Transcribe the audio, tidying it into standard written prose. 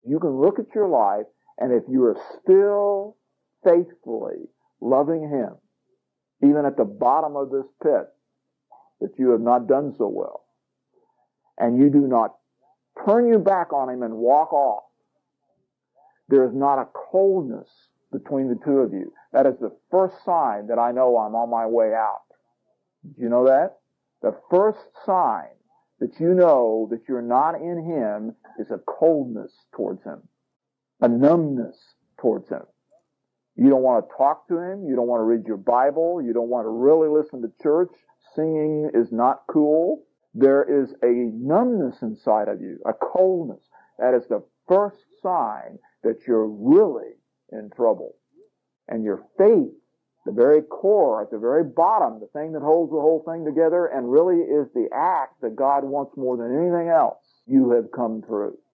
You can look at your life, and if you are still faithfully loving Him, even at the bottom of this pit, that you have not done so well, and you do not turn your back on Him and walk off, there is not a coldness between the two of you. That is the first sign that I know I'm on my way out. Do you know that? The first sign that you know that you're not in Him is a coldness towards Him, a numbness towards Him. You don't want to talk to Him. You don't want to read your Bible. You don't want to really listen to church. Singing is not cool. There is a numbness inside of you, a coldness. That is the first sign that you're really in trouble. And your faith, the very core, at the very bottom, the thing that holds the whole thing together and really is the act that God wants more than anything else, you have come through.